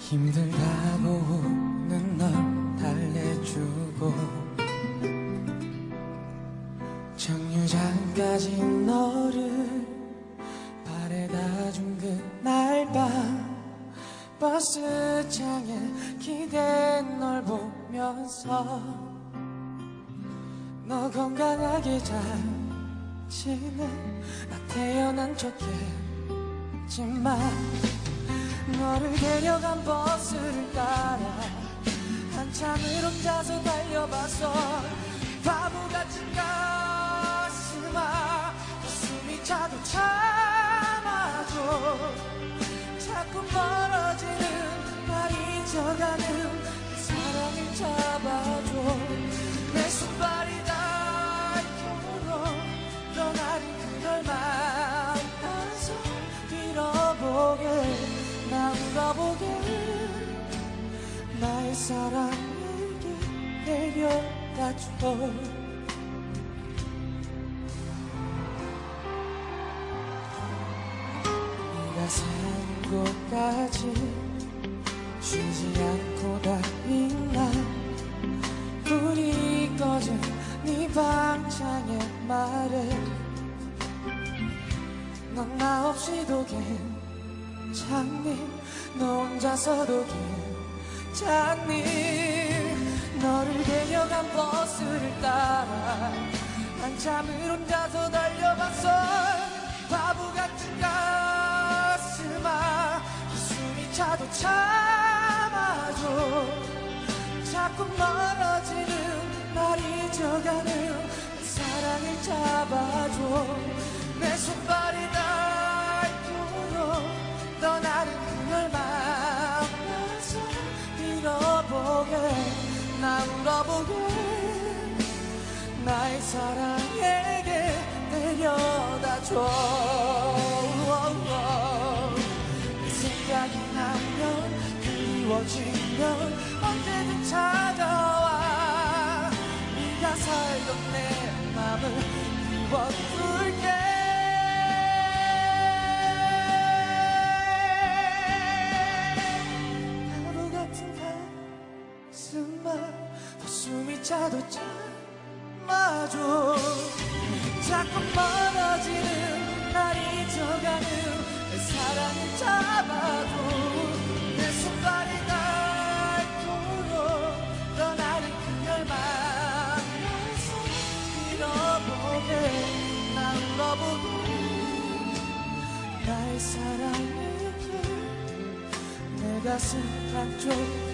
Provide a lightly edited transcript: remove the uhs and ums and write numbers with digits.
힘들다고 우는 널 달래주고 정류장까지 너를 바래다 준 그날 밤 버스장에 기댄 널 보면서 너 건강하게 잘 지내 나 태어난 척했지만 너를 데려간 버스를 따라 한참을 혼자서 달려봤어 바보같은 가슴아 숨이 차도 참아줘 자꾸 멀어지는 날 잊어가는 사랑을 잡아줘 내 손발이 닳도록 떠나는 그걸 만나서 빌어보게 나 울어보게 나의 사랑에게 데려다줘 네가 사는 곳까지 쉬지 않고 달린 날 불이 꺼진 네 방창에 말해 넌 나 없이도 괜찮니 너 혼자서도 괜찮니 너를 데려간 버스를 따라 한참을 혼자서 달려봤어 바보같은 가슴아 숨이 차도 참아줘 자꾸 멀어지는 날 잊어가는 사랑을 잡아줘 내 손발이 닳도록 떠나는 그걸 만나서 빌어보게 나 울어보게 나의 사랑에게 데려다줘 생각이 나면 그리워지면 언제든 찾아와 네가 살던 내 맘을 비워줄게 숨이 차도 참아줘 자꾸 멀어지는 날 잊어가는 내 사랑을 잡아줘 내 손발이 닳도록 떠나는 그걸 만나서 빌어보게 나 울어보게 나의 사랑에게 내 가슴 한쪽